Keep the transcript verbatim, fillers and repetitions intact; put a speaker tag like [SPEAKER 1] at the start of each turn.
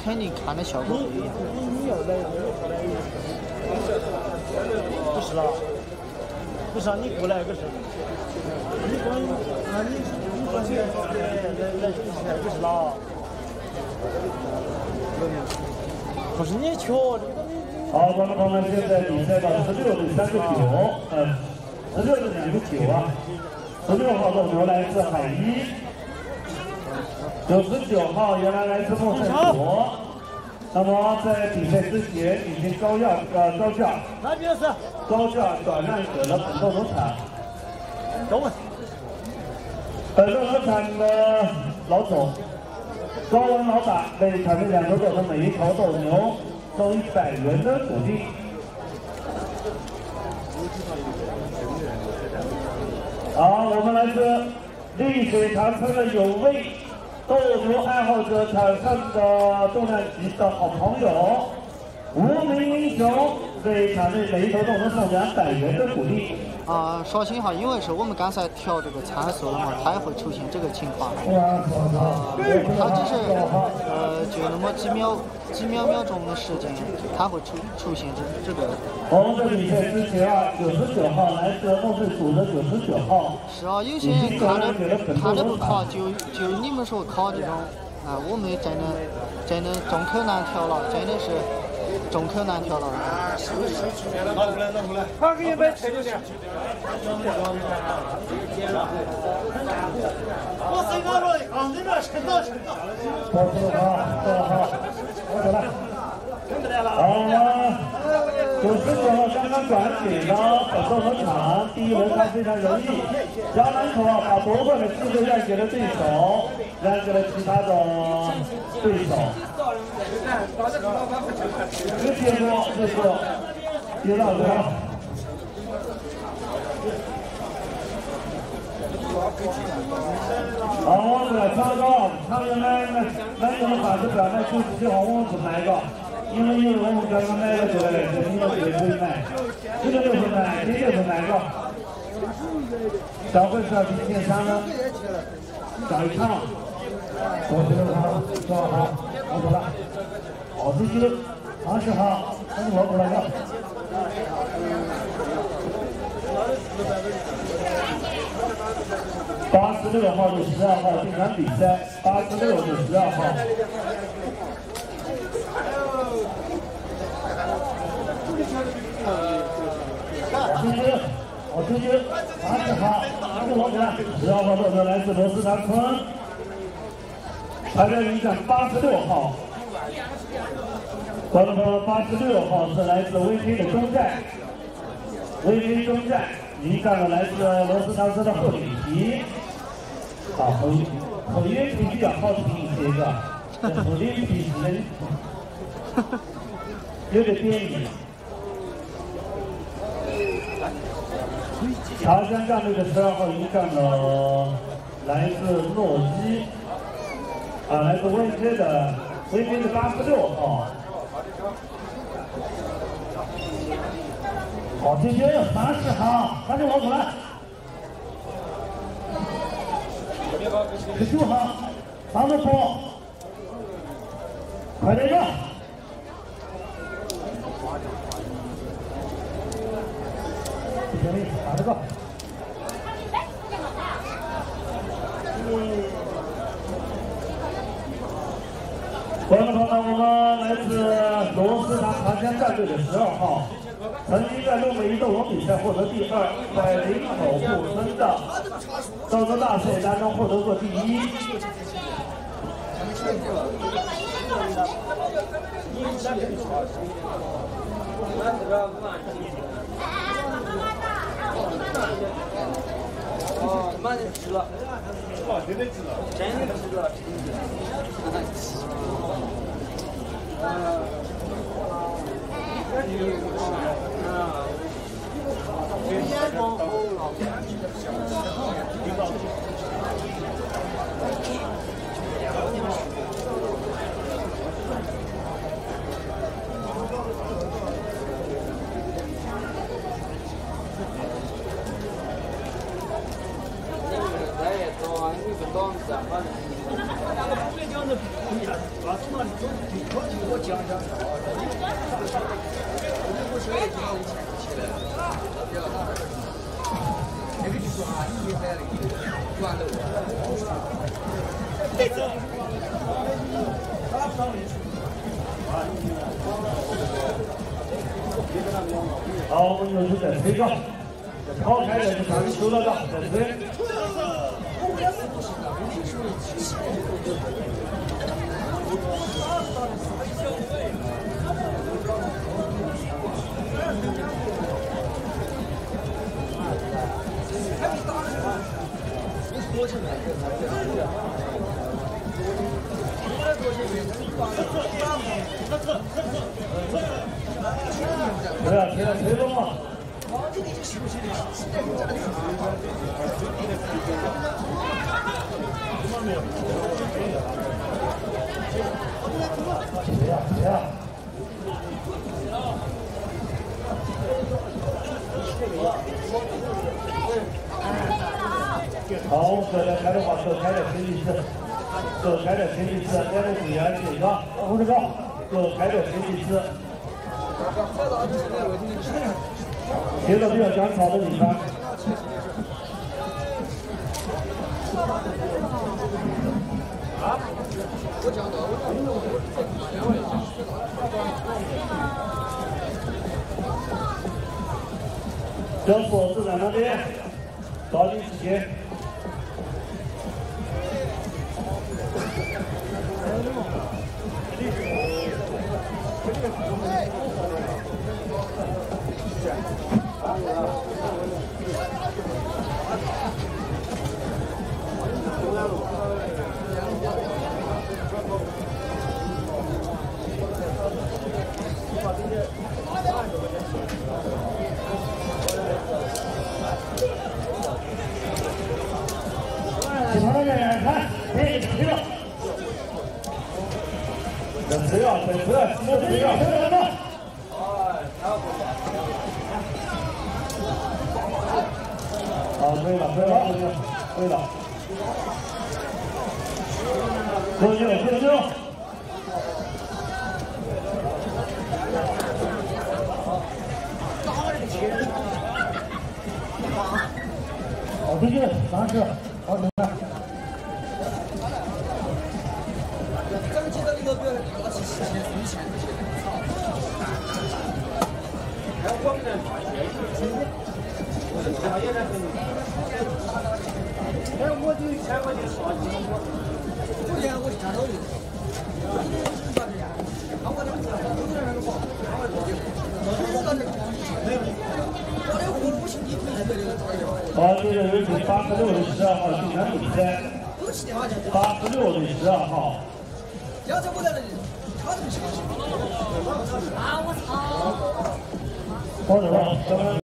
[SPEAKER 1] 肯定看的效果不一样。
[SPEAKER 2] 你要来，不是啦，不是啊，你过来可是，你光啊你你光来来来来不是啦，不是你球，
[SPEAKER 3] 好，观众朋友们，现在比赛到十六对三十九，嗯，十六对两十九啊，十六号斗牛来自海一。 九十九号原来来自莫胜国，那么在比赛之前已经高价呃高价
[SPEAKER 2] 那边是
[SPEAKER 3] 高价转让给了本斗农场。
[SPEAKER 2] 等会，
[SPEAKER 3] 本斗农场的老总高文老板为场内两头斗的每一头斗牛收一百元的鼓励。好，我们来自丽水长春的有位。 斗牛爱好者场上的重量级的好朋友，无名英雄为场内每一头斗牛送两百元的鼓励。
[SPEAKER 1] 啊，稍信哈，因为是我们刚才调这个参数了嘛，它也会出现这个情况。啊，它只是呃就那么几秒几秒秒钟的时间，它会出出现这这个。
[SPEAKER 3] 我们的比赛之前啊，九十九号来自梦队组的九十九号。
[SPEAKER 1] 是啊，有些人看着看着不考，就就你们说考这种啊，我们真的真的众口难调了，真的是众口难调了。
[SPEAKER 2] 拿过来，拿过来，他给你买车就行。我谁拿着？啊，这边车到车到。
[SPEAKER 3] 好，好，好，我走了。 好，九十九号刚刚转给了本斗农场，第一轮他非常容易，小满口啊把夺冠的机会让给了对手，让给了其他的对手。这个结果就是接到了。好，这个超高，他们买买买什么款式表卖九十九号，我们不买个。 因为因为我们刚刚买了这个，这你们也可以买，这个就是买，这就是买个。消费者比电商呢，找一趟，我觉得好，说好，我走了。好，这些二十号，那我过来个。八十六号对十二号这场比赛，八十六对十二号。 好出局，好出局，八十号，拿着王牌，十二号斗牛来自罗斯长村，排在领奖八十六号，观众朋友，八十六号是来自 V K 的中寨 ，V K 中寨迎战了来自罗斯长村的贺里奇，啊，后后约必须要好听一些个，这后约必须的，有点便宜。 长江战队的十二号迎战了来自诺基，啊，来自 V K 的 V K 的八十六号。好，这边有三十号，赶紧往过来。十九号，三十波，快点上。 打这个。观众朋友们，我们来自罗斯塔长江战队的十二号，曾经在路美一斗龙比赛获得第二，在林口布村的斗牛大赛当中获得过第一。
[SPEAKER 4] 哦，慢点吃了，哇，真的吃了，真的吃了，啊，
[SPEAKER 5] 我讲讲，我现在讲以前起来了，那个就是啊，你在那个完了。对子。
[SPEAKER 3] 好，我们又是在推高，抛开的是上面收到的，在推。 不要贴推动嘛。好，这边开的话，这开的前几次，这开的前几次，两个注意安全啊！往这个，这开的前几次，贴的比较干草的地方。啊？我讲的，这锁子在那边，抓紧时间。 喜欢的人看，别急了。等谁啊？等谁啊？等谁啊？等谁啊？啊，对了，对了，对了，喝酒，喝酒。好啤酒，三十，好吃吗？咱们记得那个表看到是十钱、十钱这些。还有我们的哎，我就一千块钱刷几个我，昨天我是看到的。啊，我这个有点那个好，两万多的。没有，我这个五十你可以这个多少？好，这个有请八十六的十二号进山比赛。八十六的十二号。要是我在这里，他怎么去？啊，我操！好的吧，咱们。